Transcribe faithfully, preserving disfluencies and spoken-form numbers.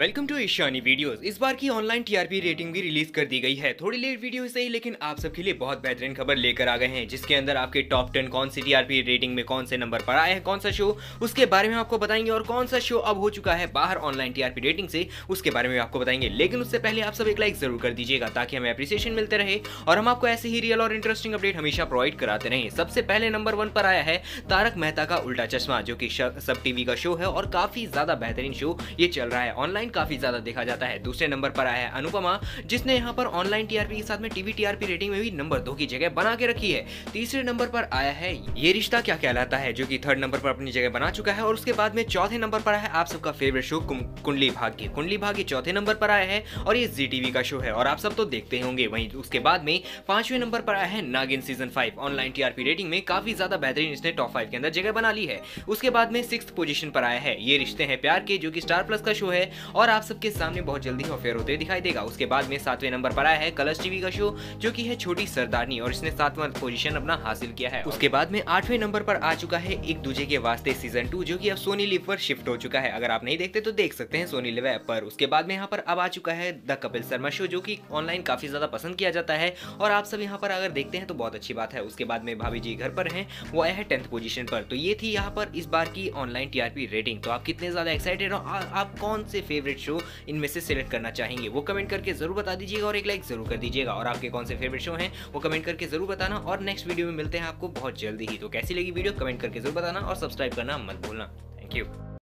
Welcome to Ishani videos. इस बार की ऑनलाइन टीआरपी रेटिंग भी रिलीज कर दी गई है। थोड़ी लेट वीडियो सही, लेकिन आप सबके लिए बहुत बेहतरीन खबर लेकर आ गए हैं, जिसके अंदर आपके टॉप टेन कौन सी टीआरपी रेटिंग में कौन से नंबर पर आए हैं, कौन सा शो, उसके बारे में आपको बताएंगे। और कौन सा शो अब हो चुका है बाहर ऑनलाइन टीआरपी रेटिंग से, उसके बारे में आपको बताएंगे। लेकिन उससे पहले आप सब एक लाइक जरूर कर दीजिएगा, ताकि हमें अप्रिसिएशन मिलते रहे और हम आपको ऐसे ही रियल और इंटरेस्टिंग अपडेट हमेशा प्रोवाइड कराते रहे। सबसे पहले नंबर वन पर आया है तारक मेहता का उल्टा चश्मा, जो कि सब टीवी का शो है और काफी ज्यादा बेहतरीन शो ये चल रहा है, ऑनलाइन काफी ज्यादा देखा जाता है। दूसरे नंबर पर आया है अनुपमा, जिसने यहाँ पर ऑनलाइन टीआरपी के साथ में टीवी टीआरपी रेटिंग में भी नंबर दो की जगह बना के रखी है। तीसरे नंबर पर आया है ये रिश्ता क्या कहलाता है, जो कि थर्ड नंबर पर अपनी जगह बना चुका है। और उसके बाद में चौथे नंबर पर आया है आप सबका फेवरेट शो कुंडली भाग्य। कुंडली भाग्य चौथे नंबर पर आया है और ये जी टीवी का शो है और आप सब तो देखते होंगे। वहीं उसके बाद में पांचवें नंबर पर आया है Naagin season five. Online TRP rating में काफी ज्यादा बेहतरीन इसने टॉप फाइव के अंदर जगह बना ली है। उसके बाद में सिक्स्थ पोजीशन पर आया है ये रिश्ते हैं प्यार के, जो कि स्टार प्लस का शो है और आप सबके सामने बहुत जल्दी अफेयर होते दिखाई देगा। उसके बाद में सातवें नंबर पर आया है कलर्स टीवी का शो, जो कि है छोटी सरदारनी, और इसने सातवां पोजीशन अपना हासिल किया है। उसके बाद में आठवें नंबर पर आ चुका है एक दूजे के वास्ते सीजन टू, जो कि अब सोनी लिव पर शिफ्ट हो चुका है। अगर आप नहीं देखते तो देख सकते हैं सोनी लिव ऐप पर। उसके बाद में यहाँ पर अब आ चुका है द कपिल शर्मा शो, जो कि ऑनलाइन काफी ज्यादा पसंद किया जाता है और आप सब यहाँ पर अगर देखते हैं तो बहुत अच्छी बात है। उसके बाद में भाभी जी घर पर हैं, वो आया है टेंथ पोजीशन पर। तो ये थी यहाँ पर इस बार की ऑनलाइन टीआरपी रेटिंग। तो आप कितने ज्यादा एक्साइटेड हो, आप कौन से फेवरेट शो इनमें से सिलेक्ट करना चाहेंगे, वो कमेंट करके जरूर बता दीजिएगा और एक लाइक जरूर कर दीजिएगा। और आपके कौन से फेवरेट शो हैं वो कमेंट करके जरूर बताना। और नेक्स्ट वीडियो में मिलते हैं आपको बहुत जल्दी ही। तो कैसी लगी वीडियो कमेंट करके जरूर बताना और सब्सक्राइब करना मत भूलना। Thank you.